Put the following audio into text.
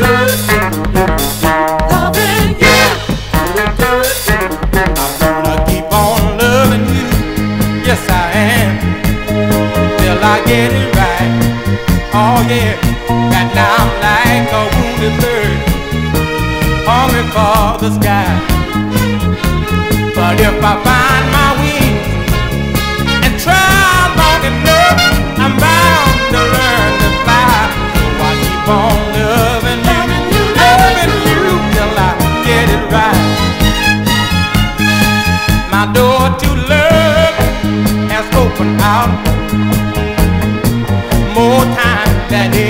loving you. I'm gonna keep on loving you. Yes, I am. Till I get it right. Oh yeah. And now I'm like a wounded bird, hungry for the sky. But if I find my wings and try long enough, I'm bound to learn to fly. So I keep on loving you till I get it right. My door to love has opened out more time than